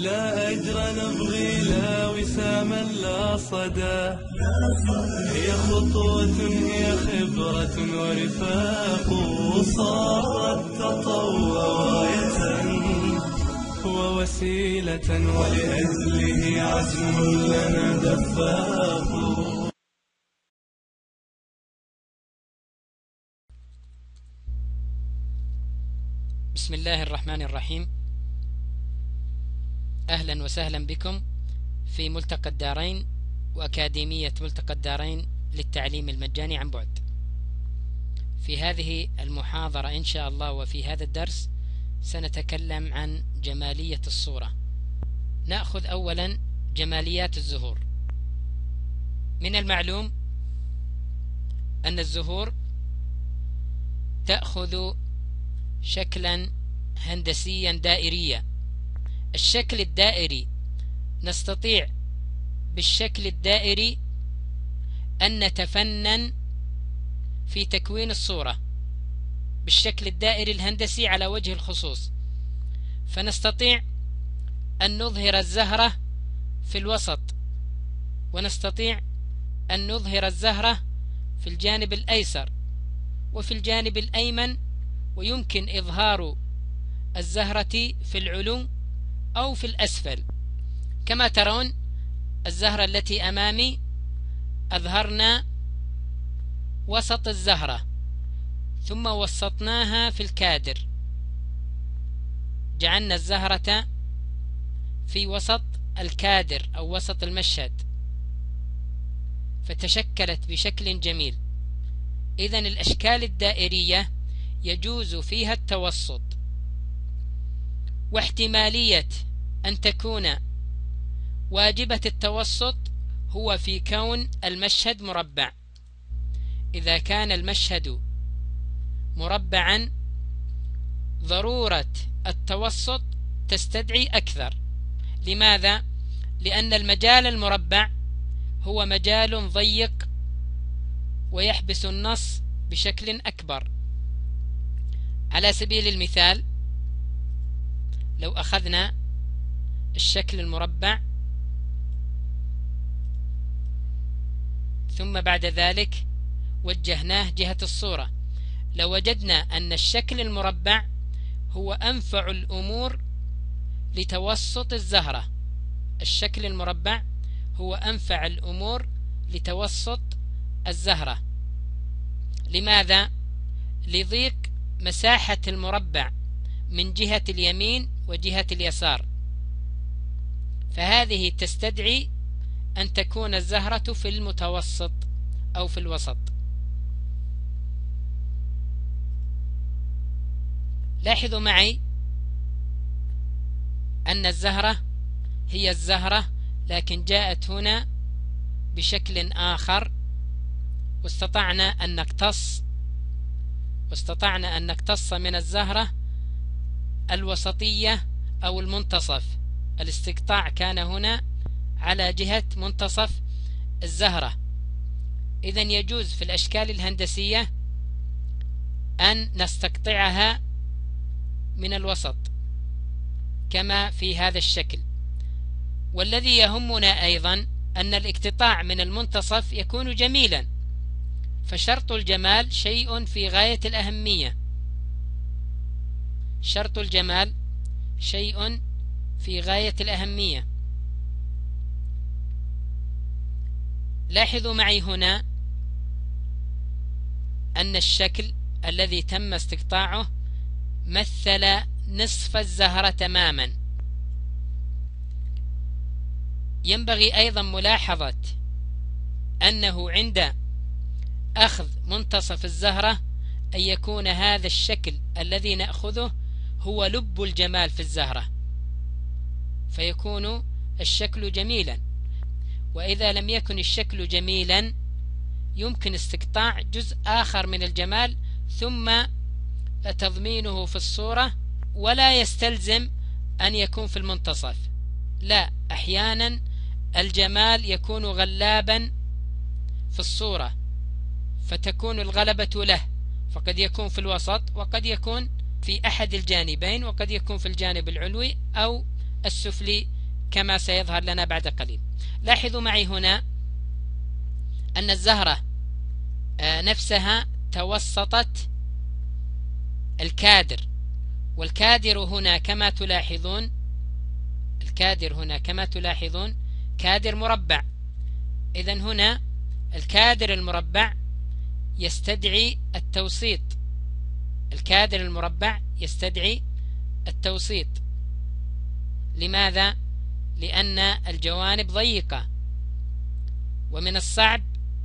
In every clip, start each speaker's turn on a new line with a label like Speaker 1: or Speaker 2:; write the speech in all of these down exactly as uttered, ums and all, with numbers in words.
Speaker 1: لا أجر نبغي لا وساما لا صدى، هي خطوة هي خبرة ورفاق، صارت تطوع غاية ووسيلة ولأجله عزم لنا دفاق.
Speaker 2: بسم الله الرحمن الرحيم. أهلا وسهلا بكم في ملتقى الدارين وأكاديمية ملتقى الدارين للتعليم المجاني عن بعد. في هذه المحاضرة إن شاء الله وفي هذا الدرس سنتكلم عن جمالية الصورة. نأخذ أولا جماليات الزهور. من المعلوم أن الزهور تأخذ شكلا هندسيا دائريا. الشكل الدائري نستطيع بالشكل الدائري أن نتفنن في تكوين الصورة بالشكل الدائري الهندسي على وجه الخصوص، فنستطيع أن نظهر الزهرة في الوسط، ونستطيع أن نظهر الزهرة في الجانب الأيسر وفي الجانب الأيمن، ويمكن إظهار الزهرة في العلو أو في الأسفل. كما ترون الزهرة التي أمامي أظهرنا وسط الزهرة ثم وسطناها في الكادر، جعلنا الزهرة في وسط الكادر أو وسط المشهد فتشكلت بشكل جميل. إذن الأشكال الدائرية يجوز فيها التوسط، واحتمالية أن تكون واجبة التوسط هو في كون المشهد مربع. إذا كان المشهد مربعا ضرورة التوسط تستدعي أكثر. لماذا؟ لأن المجال المربع هو مجال ضيق ويحبس النص بشكل أكبر. على سبيل المثال لو أخذنا الشكل المربع ثم بعد ذلك وجهناه جهة الصورة، لوجدنا أن الشكل المربع هو أنفع الأمور لتوسط الزهرة. الشكل المربع هو أنفع الأمور لتوسط الزهرة. لماذا؟ لضيق مساحة المربع من جهة اليمين وجهة اليسار، فهذه تستدعي أن تكون الزهرة في المتوسط أو في الوسط. لاحظوا معي أن الزهرة هي الزهرة، لكن جاءت هنا بشكل آخر، واستطعنا أن نقتص واستطعنا أن نقتص من الزهرة الوسطية أو المنتصف. الاستقطاع كان هنا على جهة منتصف الزهرة. إذن يجوز في الأشكال الهندسية أن نستقطعها من الوسط كما في هذا الشكل. والذي يهمنا أيضا أن الاقتطاع من المنتصف يكون جميلا، فشرط الجمال شيء في غاية الأهمية. شرط الجمال شيء في غاية الأهمية. لاحظوا معي هنا أن الشكل الذي تم استقطاعه مثل نصف الزهرة تماما. ينبغي أيضا ملاحظة أنه عند أخذ منتصف الزهرة أن يكون هذا الشكل الذي نأخذه هو لب الجمال في الزهرة، فيكون الشكل جميلا. وإذا لم يكن الشكل جميلا يمكن استقطاع جزء آخر من الجمال ثم تضمينه في الصورة، ولا يستلزم أن يكون في المنتصف. لا، أحيانا الجمال يكون غلابا في الصورة فتكون الغلبة له، فقد يكون في الوسط وقد يكون في أحد الجانبين وقد يكون في الجانب العلوي أو السفلي كما سيظهر لنا بعد قليل. لاحظوا معي هنا أن الزهرة نفسها توسطت الكادر، والكادر هنا كما تلاحظون الكادر هنا كما تلاحظون كادر مربع. إذن هنا الكادر المربع يستدعي التوسيط، الكادر المربع يستدعي التوسيط. لماذا؟ لأن الجوانب ضيقة، ومن الصعب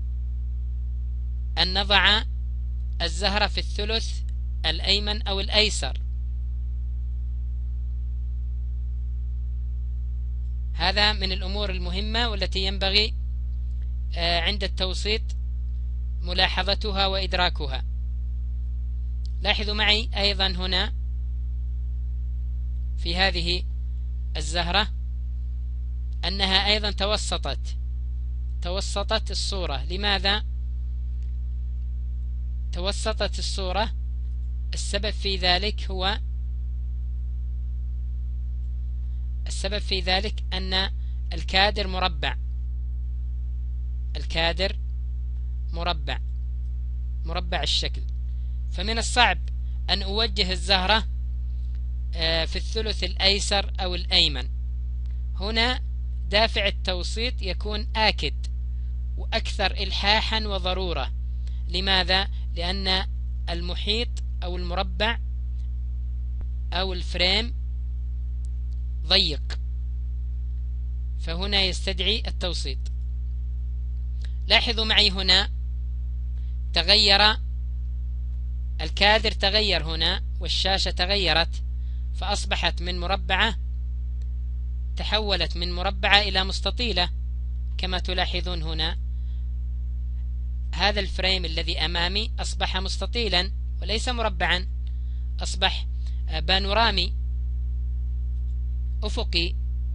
Speaker 2: أن نضع الزهرة في الثلث الأيمن أو الأيسر. هذا من الأمور المهمة والتي ينبغي عند التوسيط ملاحظتها وإدراكها. لاحظوا معي أيضا هنا في هذه الزهرة أنها أيضا توسطت توسطت الصورة. لماذا توسطت الصورة؟ السبب في ذلك هو السبب في ذلك أن الكادر مربع، الكادر مربع مربع الشكل، فمن الصعب أن أوجه الزهرة في الثلث الأيسر أو الأيمن. هنا دافع التوسيط يكون آكد وأكثر إلحاحا وضرورة. لماذا؟ لأن المحيط أو المربع أو الفريم ضيق، فهنا يستدعي التوسيط. لاحظوا معي هنا تغير الكادر، تغير هنا، والشاشة تغيرت فأصبحت من مربعة تحولت من مربعة إلى مستطيلة كما تلاحظون هنا. هذا الفريم الذي أمامي أصبح مستطيلا وليس مربعا، أصبح بانورامي أفقي.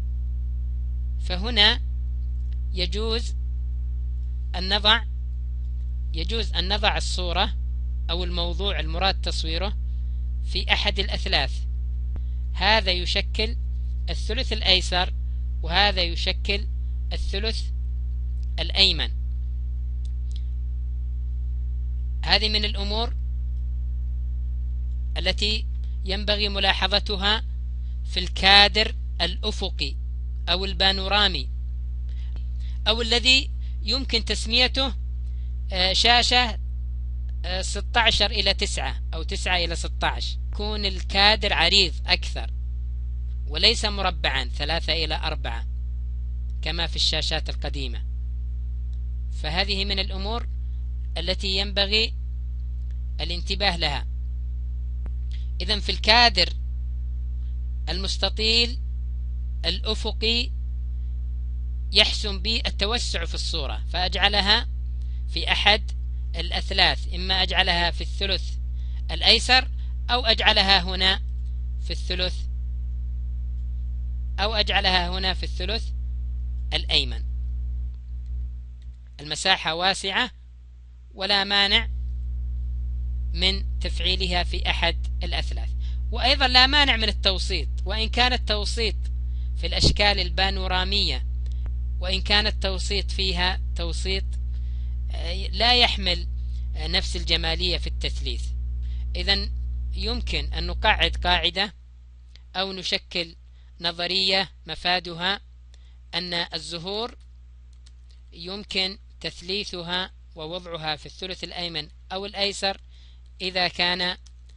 Speaker 2: فهنا يجوز أن نضع يجوز أن نضع الصورة أو الموضوع المراد تصويره في أحد الأثلاث. هذا يشكل الثلث الأيسر وهذا يشكل الثلث الأيمن. هذه من الأمور التي ينبغي ملاحظتها في الكادر الأفقي أو البانورامي، أو الذي يمكن تسميته شاشة ستة عشر إلى تسعة أو تسعة إلى ستة عشر. يكون الكادر عريض أكثر وليس مربعا ثلاثة إلى أربعة كما في الشاشات القديمة. فهذه من الأمور التي ينبغي الانتباه لها. إذن في الكادر المستطيل الأفقي يحسن بي التوسع في الصورة، فأجعلها في أحد الأثلاث، إما أجعلها في الثلث الأيسر أو أجعلها هنا في الثلث أو أجعلها هنا في الثلث الأيمن. المساحة واسعة ولا مانع من تفعيلها في أحد الأثلاث، وأيضا لا مانع من التوسيط، وإن كان التوسيط في الأشكال البانورامية وإن كان التوسيط فيها توسيط لا يحمل نفس الجمالية في التثليث. إذن يمكن أن نقعد قاعدة أو نشكل نظرية مفادها أن الزهور يمكن تثليثها ووضعها في الثلث الأيمن أو الأيسر إذا كان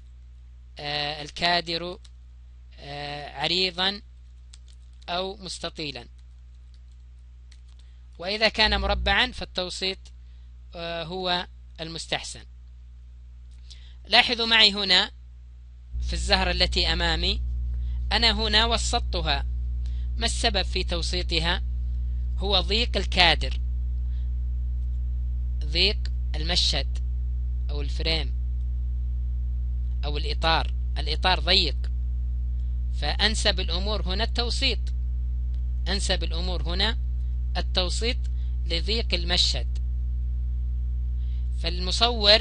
Speaker 2: الكادر عريضا أو مستطيلا، وإذا كان مربعا فالتوسيط هو المستحسن. لاحظوا معي هنا في الزهرة التي أمامي أنا هنا وسطتها. ما السبب في توسيطها؟ هو ضيق الكادر، ضيق المشهد أو الفريم أو الإطار. الإطار ضيق، فأنسب الأمور هنا التوسيط، أنسب الأمور هنا التوسيط لضيق المشهد. فالمصور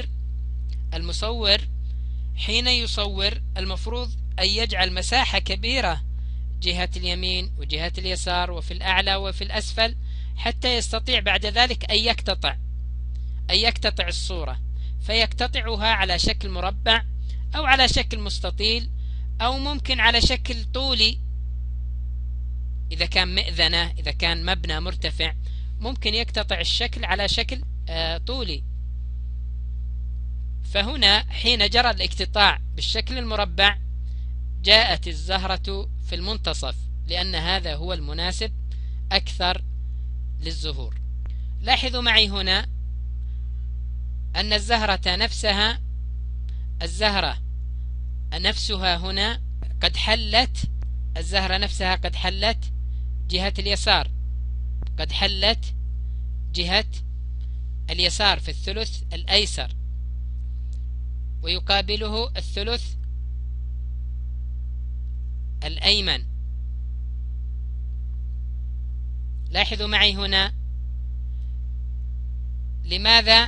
Speaker 2: المصور حين يصور المفروض أن يجعل مساحة كبيرة جهة اليمين وجهة اليسار وفي الأعلى وفي الأسفل، حتى يستطيع بعد ذلك أن يقتطع أن يقتطع الصورة، فيقتطعها على شكل مربع أو على شكل مستطيل أو ممكن على شكل طولي. إذا كان مئذنة، إذا كان مبنى مرتفع، ممكن يقتطع الشكل على شكل آه طولي. فهنا حين جرى الاقتطاع بالشكل المربع جاءت الزهرة في المنتصف، لأن هذا هو المناسب أكثر للزهور. لاحظوا معي هنا أن الزهرة نفسها الزهرة نفسها هنا قد حلت الزهرة نفسها قد حلت جهة اليسار، قد حلت جهة اليسار في الثلث الأيسر، ويقابله الثلث الأيمن. لاحظوا معي هنا لماذا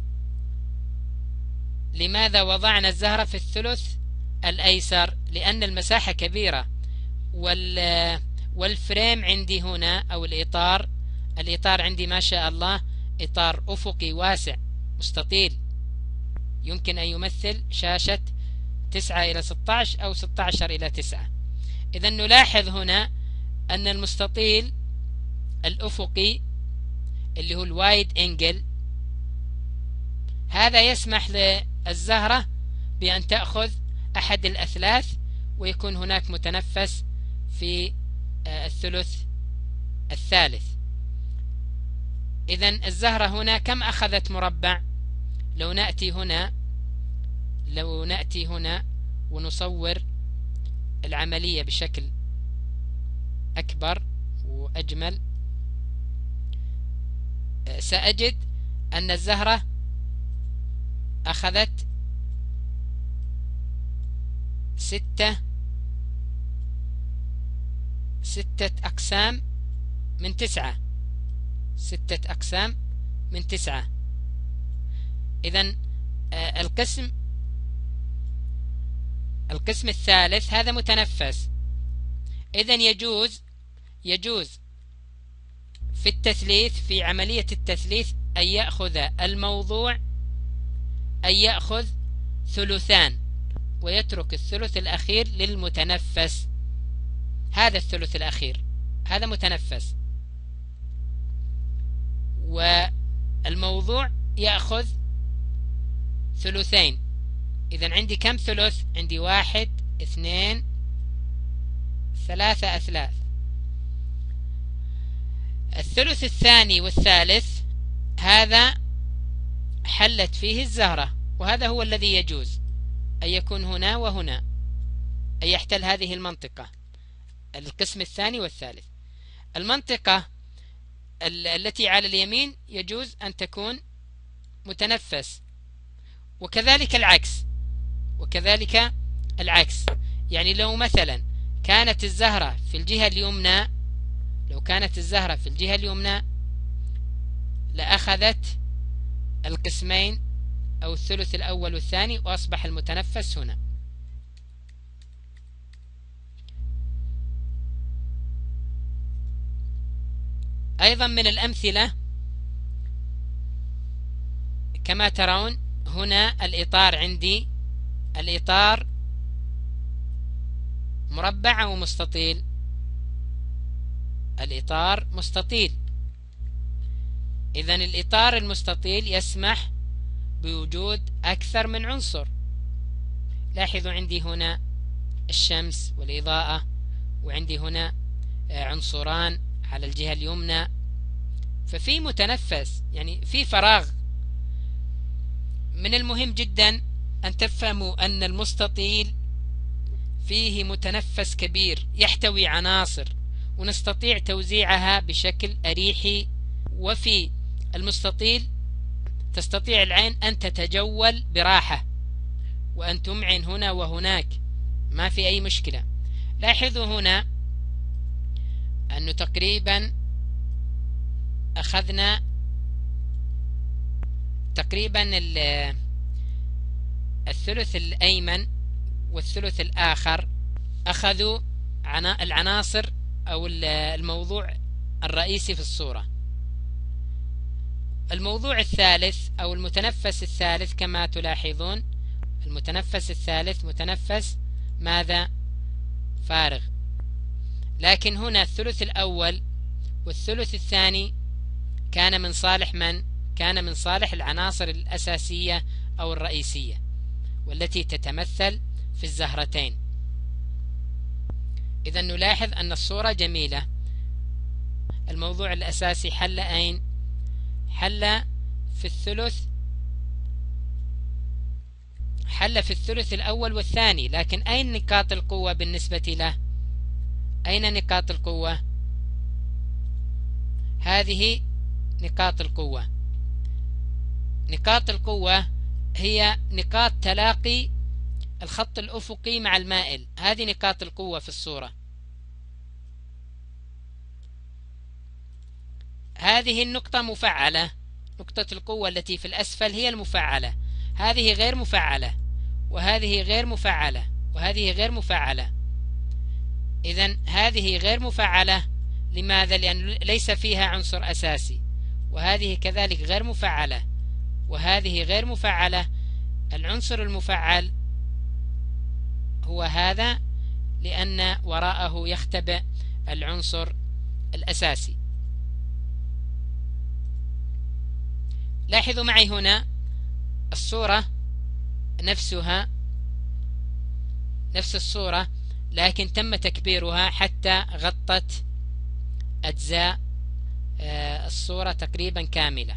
Speaker 2: لماذا وضعنا الزهرة في الثلث الأيسر؟ لأن المساحة كبيرة، وال والفريم عندي هنا أو الإطار الإطار عندي ما شاء الله إطار أفقي واسع مستطيل، يمكن أن يمثل شاشة تسعة إلى ستة عشر أو ستة عشر إلى تسعة. إذن نلاحظ هنا أن المستطيل الأفقي اللي هو الوايد انجل هذا يسمح للزهرة بأن تأخذ أحد الأثلاث ويكون هناك متنفس في الثلث الثالث. إذن الزهرة هنا كم أخذت مربع؟ لو نأتي هنا لو نأتي هنا ونصور العملية بشكل أكبر وأجمل، سأجد أن الزهرة أخذت ستة ستة أقسام من تسعة ستة أقسام من تسعة. إذن القسم القسم الثالث هذا متنفس. إذن يجوز يجوز في التثليث في عملية التثليث أن يأخذ الموضوع أن يأخذ ثلثان ويترك الثلث الأخير للمتنفس. هذا الثلث الأخير هذا متنفس، والموضوع يأخذ ثلثين. إذن عندي كم ثلث؟ عندي واحد اثنين ثلاثة أثلاث. الثلث الثاني والثالث هذا حلت فيه الزهرة، وهذا هو الذي يجوز أن يكون هنا وهنا، أن يحتل هذه المنطقة القسم الثاني والثالث. المنطقة التي على اليمين يجوز أن تكون متنفس، وكذلك العكس وكذلك العكس. يعني لو مثلا كانت الزهرة في الجهة اليمنى لو كانت الزهرة في الجهة اليمنى لأخذت القسمين أو الثلث الأول والثاني وأصبح المتنفس هنا. أيضا من الأمثلة كما ترون هنا الإطار عندي الإطار مربع أو مستطيل؟ الإطار مستطيل. إذن الإطار المستطيل يسمح بوجود أكثر من عنصر. لاحظوا عندي هنا الشمس والإضاءة، وعندي هنا عنصران على الجهة اليمنى، ففي متنفس، يعني في فراغ. من المهم جدا أن تفهموا أن المستطيل فيه متنفس كبير يحتوي عناصر ونستطيع توزيعها بشكل أريحي، وفي المستطيل تستطيع العين أن تتجول براحة وأن تمعن هنا وهناك، ما في أي مشكلة. لاحظوا هنا أنه تقريبا أخذنا تقريبا الثلث الأيمن والثلث الآخر أخذوا العناصر أو الموضوع الرئيسي في الصورة. الموضوع الثالث أو المتنفس الثالث كما تلاحظون، المتنفس الثالث متنفس ماذا؟ فارغ. لكن هنا الثلث الأول والثلث الثاني كان من صالح من؟ كان من صالح العناصر الأساسية أو الرئيسية والتي تتمثل في الزهرتين. إذا نلاحظ أن الصورة جميلة. الموضوع الأساسي حل أين؟ حل في الثلث حل في الثلث الأول والثاني، لكن أين نقاط القوة بالنسبة له؟ أين نقاط القوة؟ هذه نقاط القوة. نقاط القوة هي نقاط تلاقي الخط الأفقي مع المائل، هذه نقاط القوة في الصورة. هذه النقطة مفعلة، نقطة القوة التي في الأسفل هي المفعلة، هذه غير مفعلة وهذه غير مفعلة وهذه غير مفعلة. إذن هذه غير مفعلة، لماذا؟ لأن ليس فيها عنصر أساسي، وهذه كذلك غير مفعلة وهذه غير مفعلة. العنصر المفعل هو هذا، لأن وراءه يختبئ العنصر الأساسي. لاحظوا معي هنا الصورة نفسها نفس الصورة، لكن تم تكبيرها حتى غطت أجزاء الصورة تقريبا كاملة.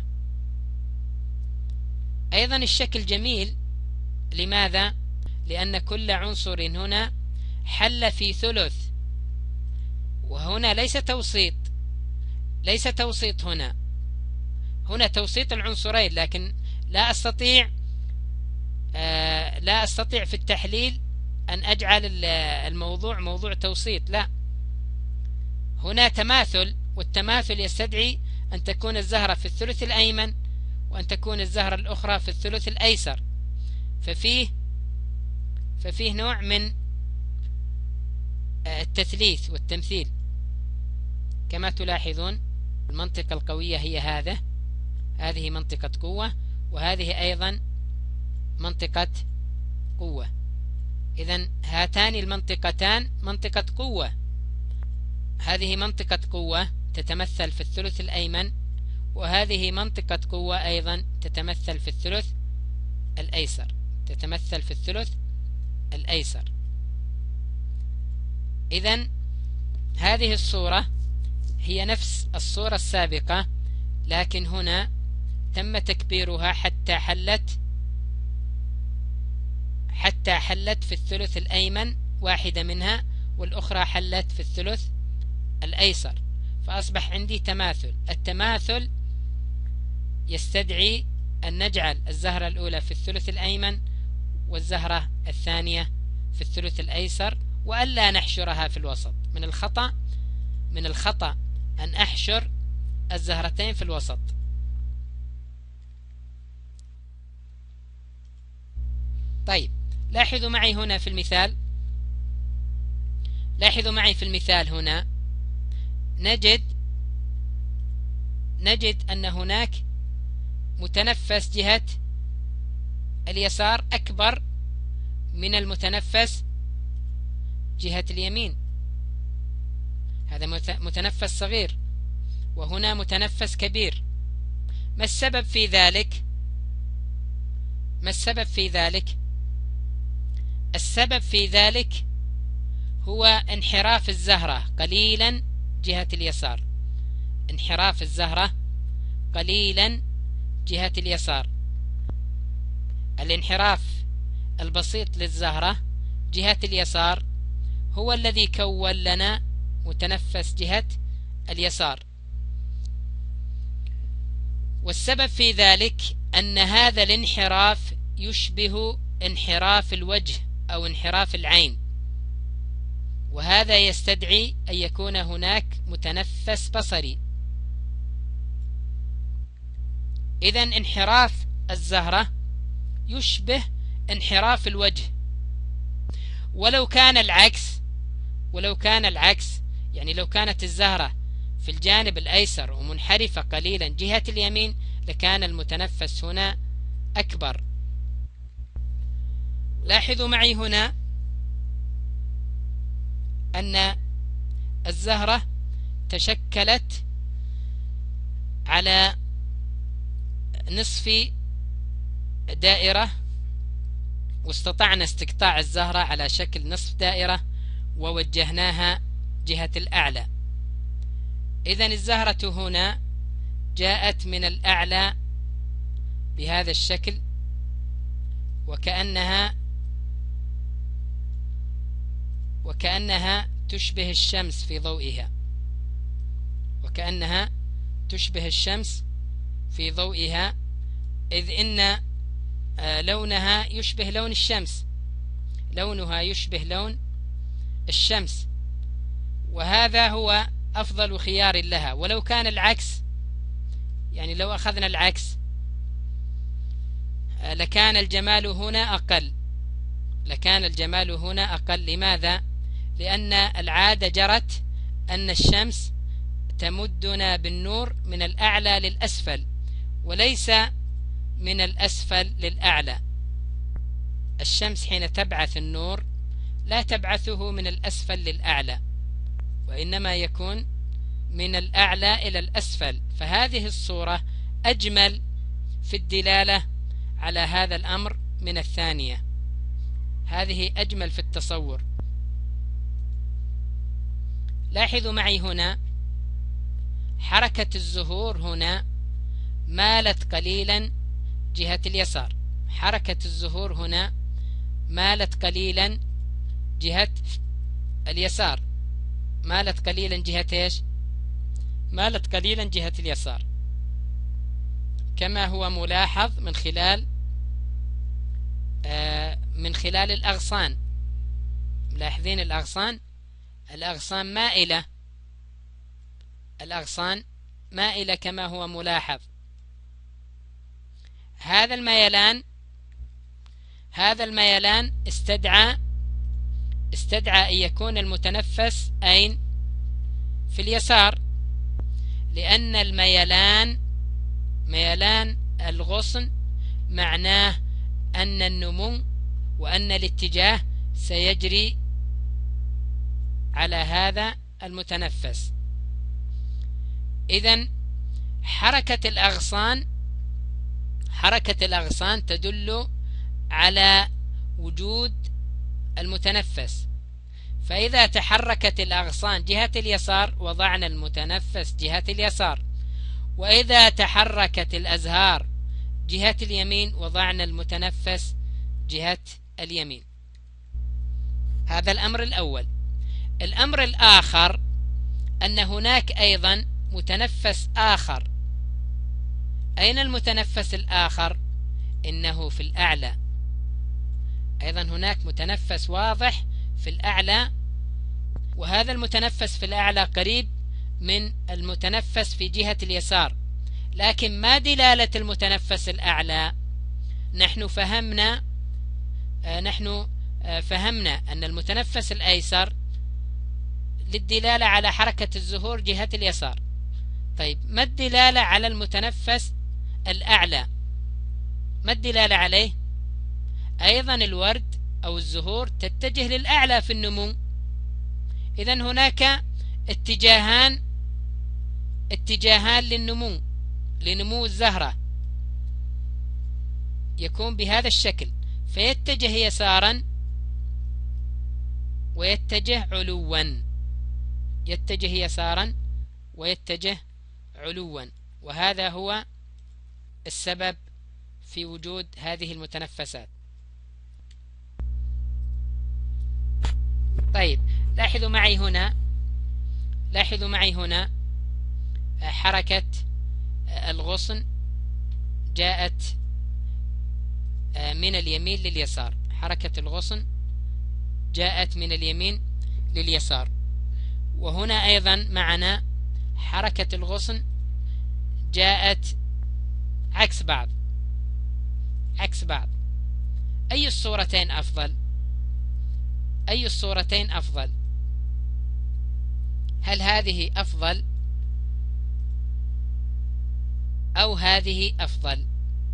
Speaker 2: أيضا الشكل جميل، لماذا؟ لأن كل عنصر هنا حل في ثلث، وهنا ليس توسيط ليس توسيط هنا هنا توسيط العنصرين، لكن لا أستطيع آه لا أستطيع في التحليل أن أجعل الموضوع موضوع توسيط، لا، هنا تماثل، والتماثل يستدعي أن تكون الزهرة في الثلث الأيمن وأن تكون الزهرة الأخرى في الثلث الأيسر، ففيه ففيه نوع من التثليث والتمثيل. كما تلاحظون المنطقة القوية هي هذا هذه منطقة قوة، وهذه أيضا منطقة قوة. إذن هاتان المنطقتان منطقة قوة، هذه منطقة قوة تتمثل في الثلث الأيمن، وهذه منطقة قوة أيضا تتمثل في الثلث الأيسر تتمثل في الثلث الأيسر. إذن هذه الصورة هي نفس الصورة السابقة، لكن هنا تم تكبيرها حتى حلت حتى حلت في الثلث الأيمن واحدة منها، والأخرى حلت في الثلث الأيسر، فأصبح عندي تماثل. التماثل يستدعي أن نجعل الزهرة الأولى في الثلث الأيمن والزهرة الثانية في الثلث الأيسر، وألا نحشرها في الوسط. من الخطأ من الخطأ أن أحشر الزهرتين في الوسط. طيب، لاحظوا معي هنا في المثال لاحظوا معي في المثال هنا نجد نجد أن هناك متنفس جهة اليسار أكبر من المتنفس جهة اليمين. هذا متنفس صغير وهنا متنفس كبير. ما السبب في ذلك؟ ما السبب في ذلك؟ السبب في ذلك هو انحراف الزهرة قليلا جهة اليسار، انحراف الزهرة قليلا جهة اليسار. الانحراف البسيط للزهرة جهة اليسار هو الذي كون لنا متنفس جهة اليسار، والسبب في ذلك أن هذا الانحراف يشبه انحراف الوجه أو انحراف العين، وهذا يستدعي أن يكون هناك متنفس بصري. إذن انحراف الزهرة يشبه انحراف الوجه، ولو كان العكس ولو كان العكس، يعني لو كانت الزهرة في الجانب الأيسر ومنحرفة قليلا جهة اليمين لكان المتنفس هنا أكبر. لاحظوا معي هنا أن الزهرة تشكلت على نصف دائرة، واستطعنا استقطاع الزهرة على شكل نصف دائرة ووجهناها جهة الأعلى. إذن الزهرة هنا جاءت من الأعلى بهذا الشكل، وكأنها وكأنها تشبه الشمس في ضوئها وكأنها تشبه الشمس في ضوئها إذ إن لونها يشبه لون الشمس، لونها يشبه لون الشمس، وهذا هو أفضل خيار لها. ولو كان العكس، يعني لو أخذنا العكس لكان الجمال هنا أقل لكان الجمال هنا أقل. لماذا؟ لأن العادة جرت أن الشمس تمدنا بالنور من الأعلى للأسفل وليس من الأسفل للأعلى. الشمس حين تبعث النور لا تبعثه من الأسفل للأعلى، وإنما يكون من الأعلى إلى الأسفل. فهذه الصورة أجمل في الدلالة على هذا الأمر من الثانية، هذه أجمل في التصور. لاحظوا معي هنا حركة الزهور هنا مالت قليلا جهة اليسار، حركة الزهور هنا مالت قليلا جهة اليسار مالت قليلا جهة ايش؟ مالت قليلا جهة اليسار، كما هو ملاحظ من خلال آه من خلال الأغصان. ملاحظين الأغصان الأغصان مائلة الأغصان مائلة كما هو ملاحظ. هذا الميلان هذا الميلان استدعى استدعى أن يكون المتنفس أين؟ في اليسار، لأن الميلان ميلان الغصن معناه أن النمو وأن الاتجاه سيجري على هذا المتنفس. إذن حركة الأغصان حركة الأغصان تدل على وجود المتنفس، فإذا تحركت الأغصان جهة اليسار وضعنا المتنفس جهة اليسار، وإذا تحركت الأزهار جهة اليمين وضعنا المتنفس جهة اليمين. هذا الأمر الأول. الأمر الآخر أن هناك أيضا متنفس آخر. أين المتنفس الآخر؟ إنه في الأعلى. أيضا هناك متنفس واضح في الأعلى، وهذا المتنفس في الأعلى قريب من المتنفس في جهة اليسار. لكن ما دلالة المتنفس الأعلى؟ نحن فهمنا آه نحن آه فهمنا أن المتنفس الأيسر للدلالة على حركة الزهور جهة اليسار. طيب ما الدلالة على المتنفس الأعلى؟ ما الدلالة عليه؟ أيضا الورد أو الزهور تتجه للأعلى في النمو. إذن هناك اتجاهان اتجاهان للنمو لنمو الزهرة، يكون بهذا الشكل، فيتجه يسارا ويتجه علوا يتجه يسارا ويتجه علوا وهذا هو السبب في وجود هذه المتنفسات. طيب لاحظوا معي هنا لاحظوا معي هنا حركة الغصن جاءت من اليمين لليسار، حركة الغصن جاءت من اليمين لليسار. وهنا أيضا معنا حركة الغصن جاءت عكس بعض عكس بعض. أي الصورتين أفضل؟ أي الصورتين أفضل؟ هل هذه أفضل أو هذه أفضل؟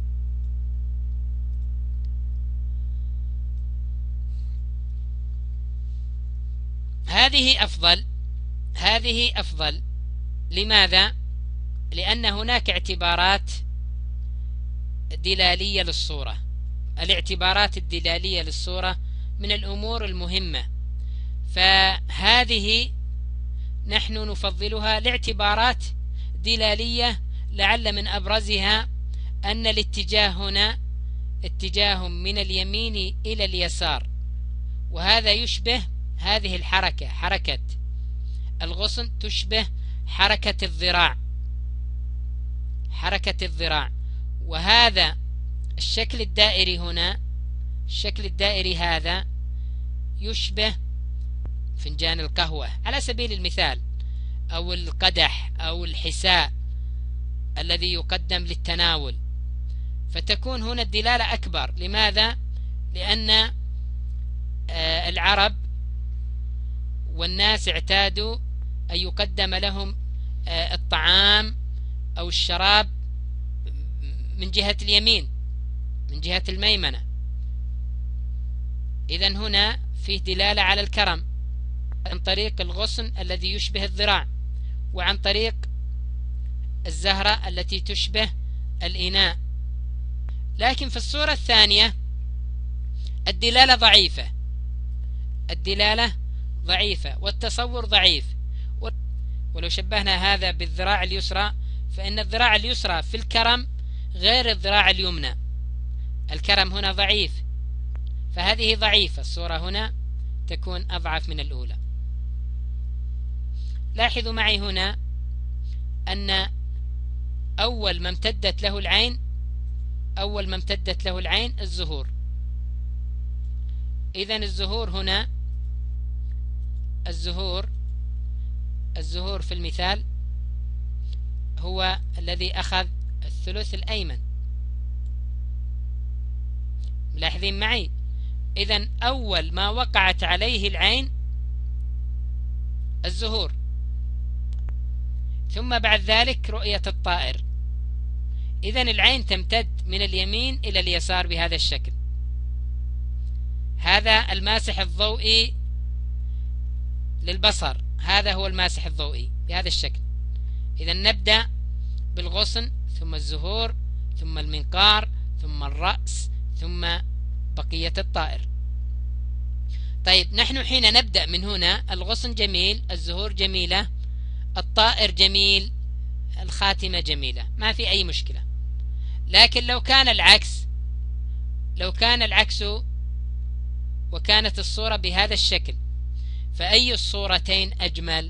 Speaker 2: هذه أفضل. هذه أفضل. لماذا؟ لأن هناك اعتبارات دلالية للصورة. الاعتبارات الدلالية للصورة من الأمور المهمة، فهذه نحن نفضلها لاعتبارات دلالية، لعل من أبرزها أن الاتجاه هنا اتجاه من اليمين إلى اليسار، وهذا يشبه هذه الحركة، حركة الغصن تشبه حركة الذراع، حركة الذراع. وهذا الشكل الدائري هنا، الشكل الدائري هذا يشبه فنجان القهوة على سبيل المثال، أو القدح أو الحساء الذي يقدم للتناول، فتكون هنا الدلالة أكبر. لماذا؟ لأن العرب والناس اعتادوا أن يقدم لهم الطعام أو الشراب من جهة اليمين، من جهة الميمنة. إذن هنا فيه دلالة على الكرم عن طريق الغصن الذي يشبه الذراع، وعن طريق الزهرة التي تشبه الإناء. لكن في الصورة الثانية الدلالة ضعيفة، الدلالة ضعيفة والتصور ضعيف. ولو شبهنا هذا بالذراع اليسرى، فإن الذراع اليسرى في الكرم غير الذراع اليمنى. الكرم هنا ضعيف، فهذه ضعيفة. الصورة هنا تكون أضعف من الأولى. لاحظوا معي هنا أن أول ما امتدت له العين، أول ما امتدت له العين الزهور. إذن الزهور هنا، الزهور الزهور في المثال هو الذي أخذ الثلث الأيمن. ملاحظين معي؟ إذن أول ما وقعت عليه العين الزهور، ثم بعد ذلك رؤية الطائر. إذن العين تمتد من اليمين إلى اليسار بهذا الشكل. هذا الماسح الضوئي للبصر، هذا هو الماسح الضوئي بهذا الشكل. إذن نبدأ بالغصن، ثم الزهور، ثم المنقار، ثم الرأس، ثم بقية الطائر. طيب، نحن حين نبدأ من هنا الغصن جميل، الزهور جميلة، الطائر جميل، الخاتمة جميلة، ما في أي مشكلة. لكن لو كان العكس، لو كان العكس وكانت الصورة بهذا الشكل، فأي الصورتين أجمل؟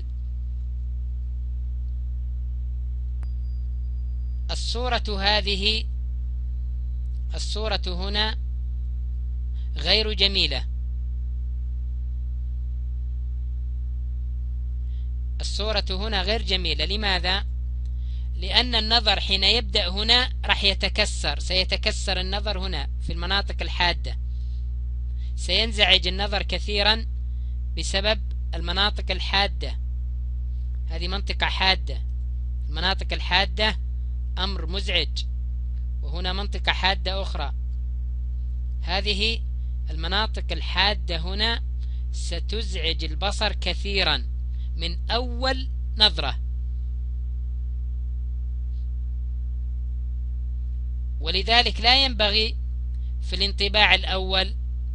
Speaker 2: الصورة هذه، الصورة هنا غير جميلة. الصورة هنا غير جميلة. لماذا؟ لأن النظر حين يبدأ هنا راح يتكسر، سيتكسر النظر هنا في المناطق الحادة، سينزعج النظر كثيرا بسبب المناطق الحادة. هذه منطقة حادة، المناطق الحادة أمر مزعج، وهنا منطقة حادة أخرى. هذه المناطق الحادة هنا ستزعج البصر كثيرا من أول نظرة، ولذلك لا ينبغي في الانطباع الأول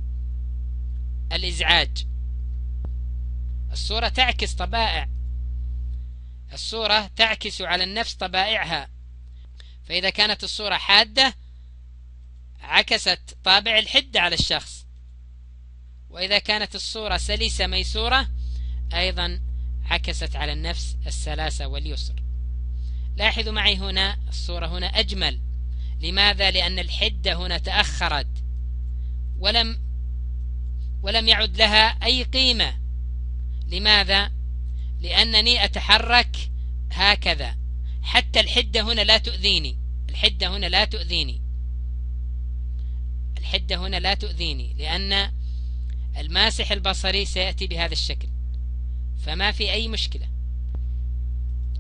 Speaker 2: الإزعاج. الصورة تعكس طبائع، الصورة تعكس على النفس طبائعها، فإذا كانت الصورة حادة عكست طابع الحدة على الشخص، وإذا كانت الصورة سلسة ميسورة أيضا عكست على النفس السلاسة واليسر. لاحظوا معي هنا الصورة هنا أجمل. لماذا؟ لأن الحدة هنا تأخرت ولم ولم يعد لها أي قيمة. لماذا؟ لأنني أتحرك هكذا، حتى الحدة هنا لا تؤذيني، الحدة هنا لا تؤذيني، الحدة هنا لا تؤذيني، لأن الماسح البصري سيأتي بهذا الشكل، فما في أي مشكلة.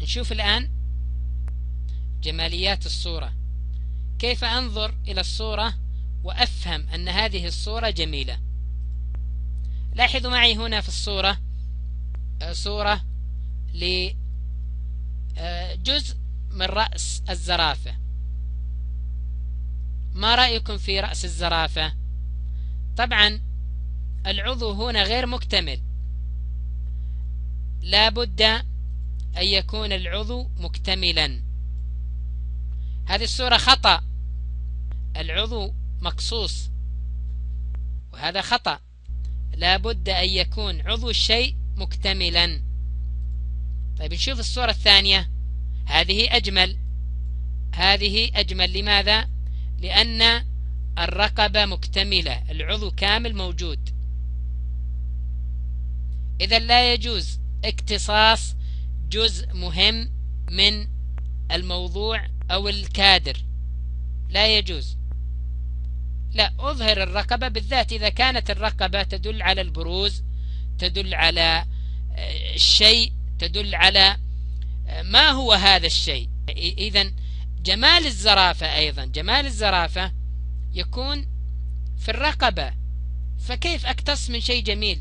Speaker 2: نشوف الآن جماليات الصورة، كيف أنظر إلى الصورة وأفهم أن هذه الصورة جميلة. لاحظوا معي هنا في الصورة صورة لجزء من رأس الزرافة. ما رأيكم في رأس الزرافة؟ طبعا العضو هنا غير مكتمل، لا بد أن يكون العضو مكتملا. هذه الصورة خطأ، العضو مقصوص، وهذا خطأ، لا بد أن يكون عضو الشيء مكتملا. طيب نشوف الصورة الثانية، هذه أجمل، هذه أجمل. لماذا؟ لأن الرقبة مكتملة، العضو كامل موجود. إذا لا يجوز اقتصاص جزء مهم من الموضوع أو الكادر، لا يجوز. لا، أظهر الرقبة، بالذات إذا كانت الرقبة تدل على البروز، تدل على الشيء، تدل على ما هو هذا الشيء. إذن جمال الزرافة أيضا، جمال الزرافة يكون في الرقبة، فكيف أقتص من شيء جميل؟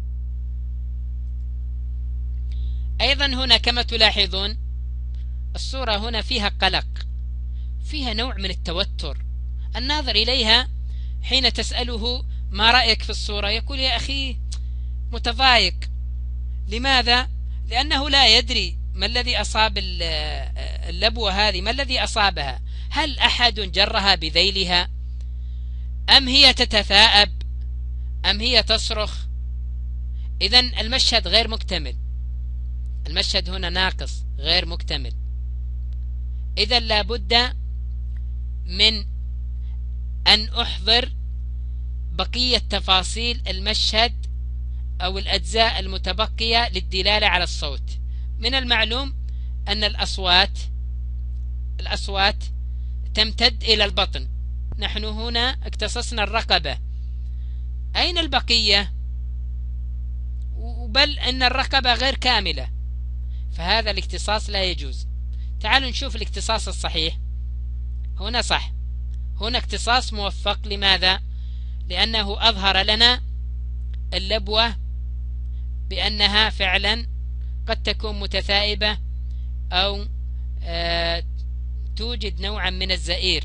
Speaker 2: أيضا هنا كما تلاحظون الصورة هنا فيها قلق، فيها نوع من التوتر. الناظر إليها حين تسأله ما رأيك في الصورة يقول يا أخي متضايق. لماذا؟ لأنه لا يدري ما الذي أصاب اللبوة هذه، ما الذي أصابها، هل أحد جرها بذيلها، أم هي تتثاءب، أم هي تصرخ؟ إذن المشهد غير مكتمل، المشهد هنا ناقص غير مكتمل. إذن لا بد من أن أحضر بقية تفاصيل المشهد أو الأجزاء المتبقية للدلالة على الصوت. من المعلوم أن الأصوات الأصوات تمتد إلى البطن، نحن هنا اقتصصنا الرقبة، أين البقية؟ بل أن الرقبة غير كاملة، فهذا الاقتصاص لا يجوز. تعالوا نشوف الاقتصاص الصحيح. هنا صح، هنا اقتصاص موفق. لماذا؟ لأنه أظهر لنا اللبوة بأنها فعلا قد تكون متثائبة أو آه توجد نوعا من الزئير.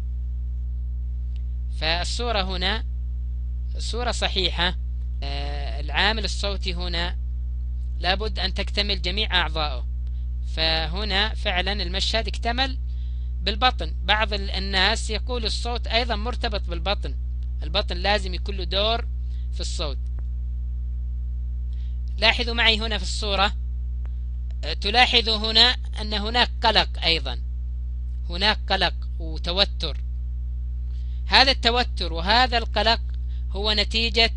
Speaker 2: فالصورة هنا صورة صحيحة. آه العامل الصوتي هنا لابد أن تكتمل جميع أعضائه، فهنا فعلا المشهد اكتمل بالبطن. بعض الناس يقول الصوت أيضا مرتبط بالبطن، البطن لازم يكون له دور في الصوت. لاحظوا معي هنا في الصورة، تلاحظوا هنا أن هناك قلق أيضا، هناك قلق وتوتر. هذا التوتر وهذا القلق هو نتيجة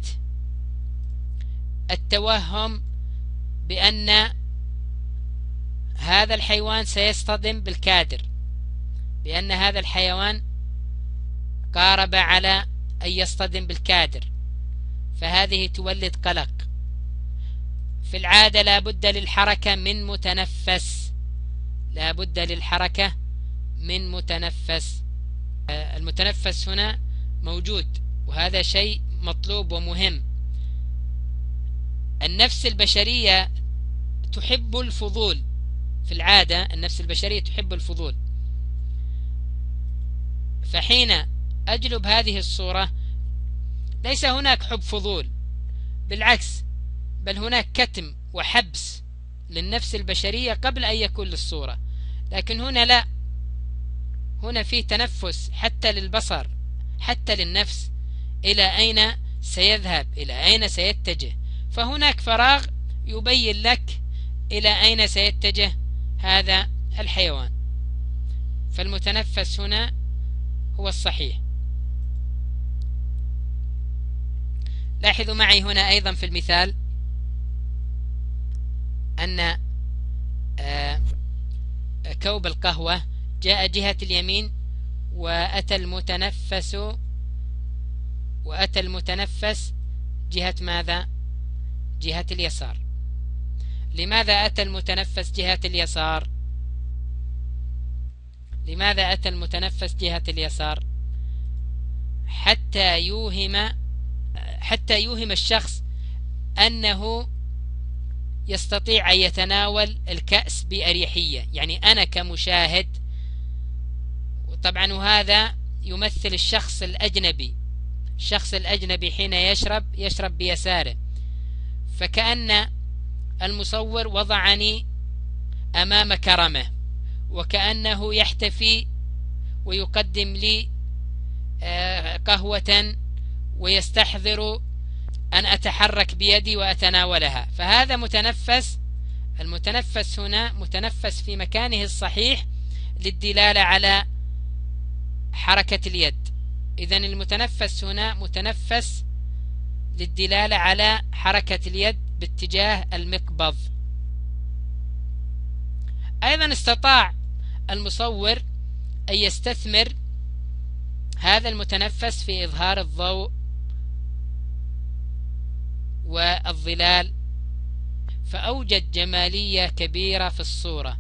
Speaker 2: التوهم بأن هذا الحيوان سيصطدم بالكادر، بأن هذا الحيوان قارب على أن يصطدم بالكادر، فهذه تولد قلق. في العادة لا بد للحركة من متنفس، لا بد للحركة من متنفس. المتنفس هنا موجود، وهذا شيء مطلوب ومهم. النفس البشرية تحب الفضول، في العادة النفس البشرية تحب الفضول، فحين أجلب هذه الصورة ليس هناك حب فضول، بالعكس، بل هناك كتم وحبس للنفس البشرية قبل أن يكون للصورة. لكن هنا لا، هنا في تنفس حتى للبصر، حتى للنفس، إلى أين سيذهب، إلى أين سيتجه. فهناك فراغ يبين لك إلى أين سيتجه هذا الحيوان. فالمتنفس هنا هو الصحيح. لاحظوا معي هنا أيضا في المثال أن كوب القهوة جاء جهة اليمين، وأتى المتنفس وأتى المتنفس جهة ماذا؟ جهة اليسار. لماذا أتى المتنفس جهة اليسار؟ لماذا أتى المتنفس جهة اليسار؟ حتى يوهم حتى يوهم الشخص أنه يستطيع أن يتناول الكأس بأريحية، يعني أنا كمشاهد، طبعا وهذا يمثل الشخص الأجنبي، الشخص الأجنبي حين يشرب يشرب بيساره، فكأن المصور وضعني أمام كرمه، وكأنه يحتفي ويقدم لي قهوة ويستحضر أن أتحرك بيدي وأتناولها. فهذا متنفس، المتنفس هنا متنفس في مكانه الصحيح للدلالة على حركة اليد. إذن المتنفس هنا متنفس للدلالة على حركة اليد باتجاه المقبض. أيضا استطاع المصور أن يستثمر هذا المتنفس في إظهار الضوء والظلال، فأوجد جمالية كبيرة في الصورة.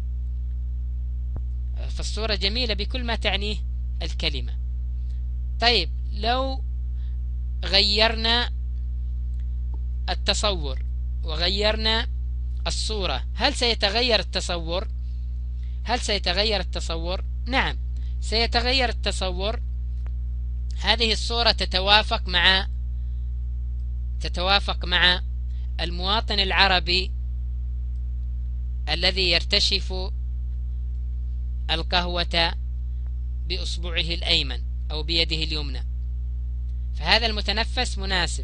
Speaker 2: فالصورة جميلة بكل ما تعنيه الكلمة. طيب لو غيرنا التصور وغيرنا الصورة، هل سيتغير التصور؟ هل سيتغير التصور؟ نعم سيتغير التصور. هذه الصورة تتوافق مع تتوافق مع المواطن العربي الذي يرتشف القهوة بأصبعه الأيمن أو بيده اليمنى، فهذا المتنفس مناسب.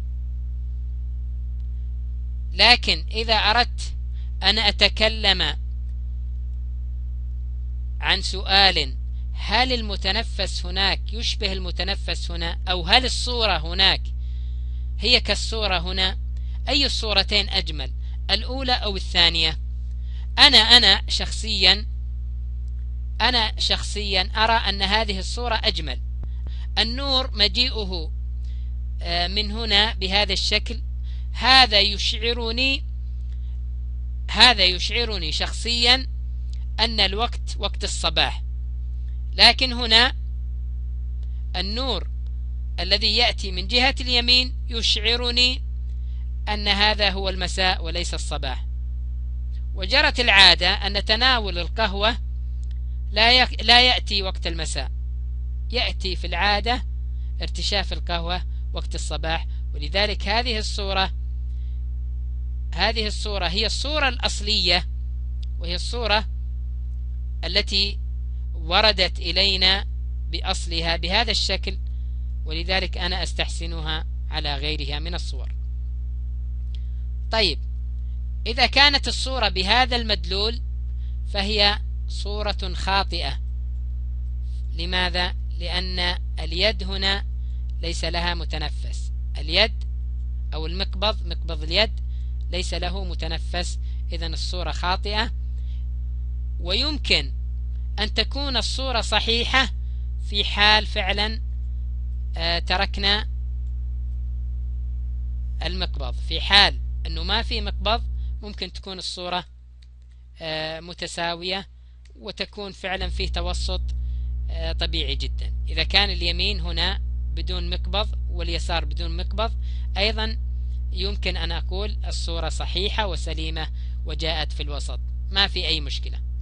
Speaker 2: لكن إذا أردت أن أتكلم عن سؤال، هل المتنفس هناك يشبه المتنفس هنا، أو هل الصورة هناك هي كالصورة هنا، أي الصورتين أجمل، الأولى أو الثانية؟ أنا أنا شخصيا أنا شخصيا أرى أن هذه الصورة أجمل. النور مجيئه من هنا بهذا الشكل، هذا يشعرني هذا يشعرني شخصيا أن الوقت وقت الصباح، لكن هنا النور الذي يأتي من جهة اليمين يشعرني أن هذا هو المساء وليس الصباح. وجرت العادة أن تناول القهوة لا يك... لا يأتي وقت المساء، يأتي في العادة ارتشاف القهوة وقت الصباح. ولذلك هذه الصورة هذه الصورة هي الصورة الأصلية، وهي الصورة التي وردت إلينا بأصلها بهذا الشكل، ولذلك أنا أستحسنها على غيرها من الصور. طيب إذا كانت الصورة بهذا المدلول فهي صورة خاطئة. لماذا؟ لأن اليد هنا ليس لها متنفس، اليد أو المقبض، مقبض اليد ليس له متنفس، إذن الصورة خاطئة. ويمكن أن تكون الصورة صحيحة في حال فعلا آه تركنا المقبض. في حال أنه ما في مقبض ممكن تكون الصورة آه متساوية وتكون فعلا فيه توسط آه طبيعي جدا. إذا كان اليمين هنا بدون مقبض واليسار بدون مقبض، أيضا يمكن أن أقول الصورة صحيحة وسليمة وجاءت في الوسط، ما في أي مشكلة.